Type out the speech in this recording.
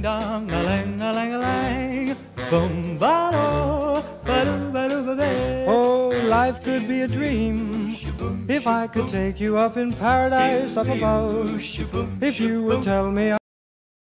dong, a lang, a lang, a lang. Boom, ba do, ba do, ba do, ba ba. Oh, life could be a dream if I could take you up in paradise up above. If you would tell me